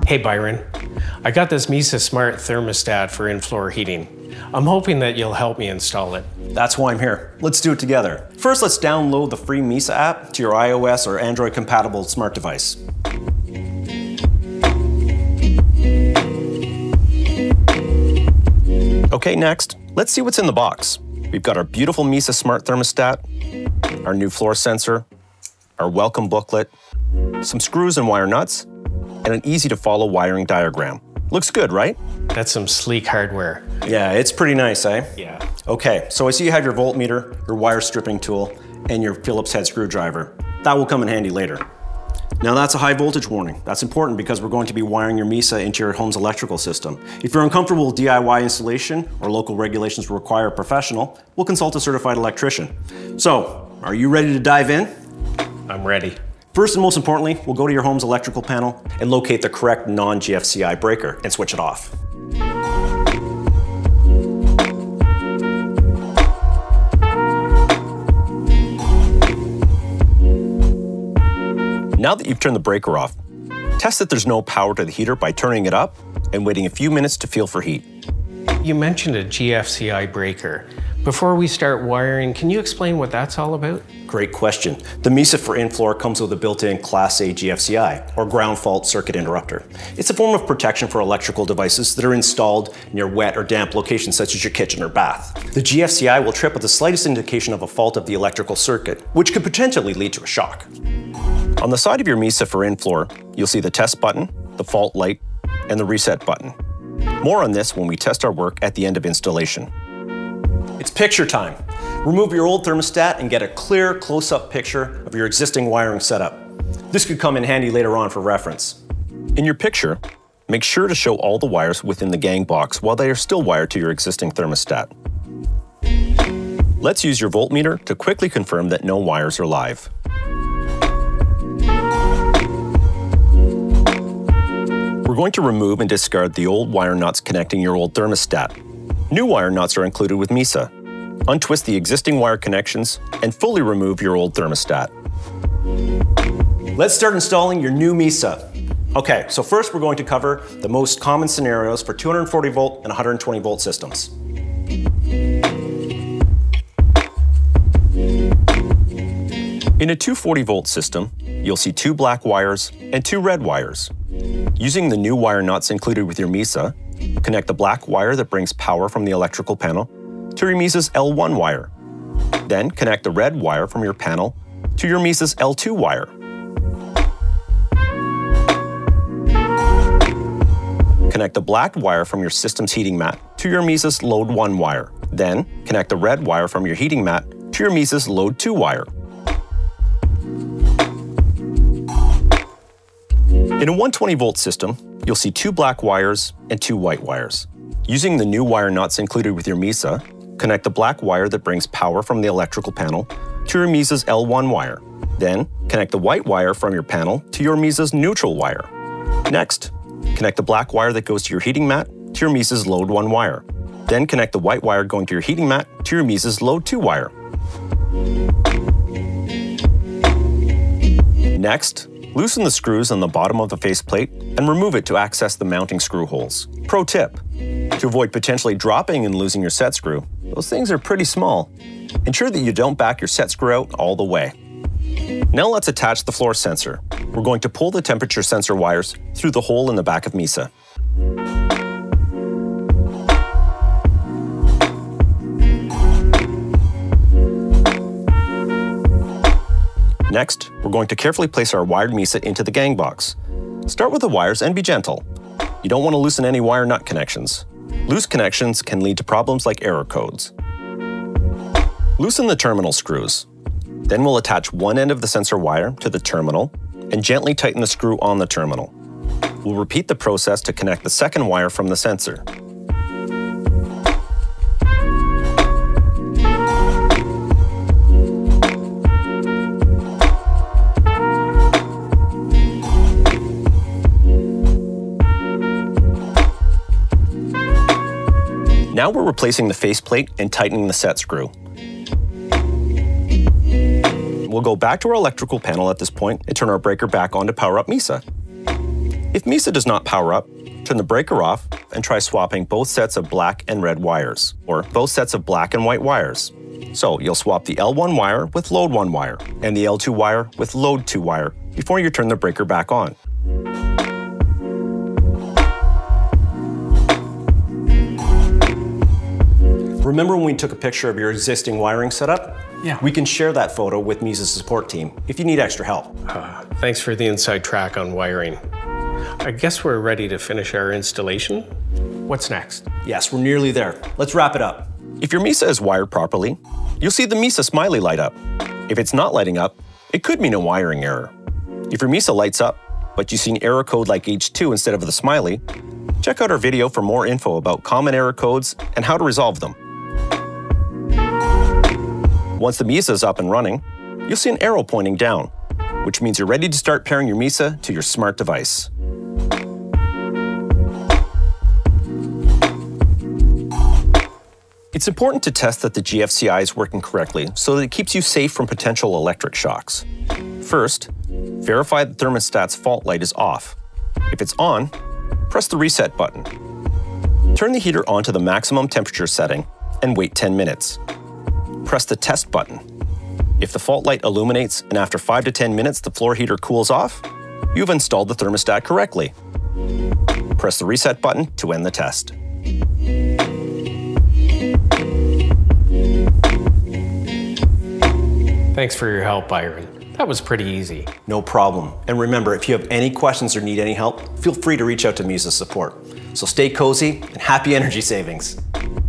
Hey Byron, I got this Mysa Smart Thermostat for in-floor heating. I'm hoping that you'll help me install it. That's why I'm here. Let's do it together. First, let's download the free Mysa app to your iOS or Android compatible smart device. Okay, next, let's see what's in the box. We've got our beautiful Mysa Smart Thermostat, our new floor sensor, our welcome booklet, some screws and wire nuts, and an easy-to-follow wiring diagram. Looks good, right? That's some sleek hardware. Yeah, it's pretty nice, eh? Yeah. Okay, so I see you have your voltmeter, your wire stripping tool, and your Phillips head screwdriver. That will come in handy later. Now that's a high voltage warning. That's important because we're going to be wiring your Mysa into your home's electrical system. If you're uncomfortable with DIY installation or local regulations require a professional, we'll consult a certified electrician. So, are you ready to dive in? I'm ready. First and most importantly, we'll go to your home's electrical panel and locate the correct non-GFCI breaker and switch it off. Now that you've turned the breaker off, test that there's no power to the heater by turning it up and waiting a few minutes to feel for heat. You mentioned a GFCI breaker. Before we start wiring, can you explain what that's all about? Great question. The Mysa for in-floor comes with a built-in Class A GFCI, or ground fault circuit interrupter. It's a form of protection for electrical devices that are installed near wet or damp locations such as your kitchen or bath. The GFCI will trip at the slightest indication of a fault of the electrical circuit, which could potentially lead to a shock. On the side of your Mysa for in-floor, you'll see the test button, the fault light, and the reset button. More on this when we test our work at the end of installation. It's picture time. Remove your old thermostat and get a clear, close-up picture of your existing wiring setup. This could come in handy later on for reference. In your picture, make sure to show all the wires within the Gangbox while they are still wired to your existing thermostat. Let's use your voltmeter to quickly confirm that no wires are live. We're going to remove and discard the old wire nuts connecting your old thermostat. New wire nuts are included with Mysa. Untwist the existing wire connections and fully remove your old thermostat. Let's start installing your new Mysa. Okay, so first we're going to cover the most common scenarios for 240 volt and 120 volt systems. In a 240 volt system, you'll see 2 black wires and 2 red wires. Using the new wire nuts included with your Mysa, connect the black wire that brings power from the electrical panel to your Mysa's L1 wire. Then connect the red wire from your panel to your Mysa's L2 wire. Connect the black wire from your system's heating mat to your Mysa's Load 1 wire. Then connect the red wire from your heating mat to your Mysa's Load 2 wire. In a 120 volt system, you'll see 2 black wires and 2 white wires. Using the new wire nuts included with your Mysa, connect the black wire that brings power from the electrical panel to your Mysa's L1 wire. Then, connect the white wire from your panel to your Mysa's neutral wire. Next, connect the black wire that goes to your heating mat to your Mysa's Load 1 wire. Then connect the white wire going to your heating mat to your Mysa's Load 2 wire. Next, loosen the screws on the bottom of the faceplate and remove it to access the mounting screw holes. Pro tip: to avoid potentially dropping and losing your set screw, those things are pretty small. Ensure that you don't back your set screw out all the way. Now let's attach the floor sensor. We're going to pull the temperature sensor wires through the hole in the back of Mysa. Next, we're going to carefully place our wired Mysa into the Gangbox. Start with the wires and be gentle. You don't want to loosen any wire nut connections. Loose connections can lead to problems like error codes. Loosen the terminal screws. Then we'll attach one end of the sensor wire to the terminal and gently tighten the screw on the terminal. We'll repeat the process to connect the second wire from the sensor. Now we're replacing the faceplate and tightening the set screw. We'll go back to our electrical panel at this point and turn our breaker back on to power up Mysa. If Mysa does not power up, turn the breaker off and try swapping both sets of black and red wires, or both sets of black and white wires. So you'll swap the L1 wire with load 1 wire, and the L2 wire with load 2 wire before you turn the breaker back on. Remember when we took a picture of your existing wiring setup? Yeah. We can share that photo with Mysa's support team if you need extra help. Thanks for the inside track on wiring. I guess we're ready to finish our installation. What's next? Yes, we're nearly there. Let's wrap it up. If your Mysa is wired properly, you'll see the Mysa smiley light up. If it's not lighting up, it could mean a wiring error. If your Mysa lights up, but you see an error code like H2 instead of the smiley, check out our video for more info about common error codes and how to resolve them. Once the Mysa is up and running, you'll see an arrow pointing down, which means you're ready to start pairing your Mysa to your smart device. It's important to test that the GFCI is working correctly so that it keeps you safe from potential electric shocks. First, verify the thermostat's fault light is off. If it's on, press the reset button. Turn the heater on to the maximum temperature setting and wait 10 minutes. Press the test button. If the fault light illuminates and after 5 to 10 minutes the floor heater cools off, you've installed the thermostat correctly. Press the reset button to end the test. Thanks for your help, Byron. That was pretty easy. No problem. And remember, if you have any questions or need any help, feel free to reach out to Mysa support. So stay cozy and happy energy savings.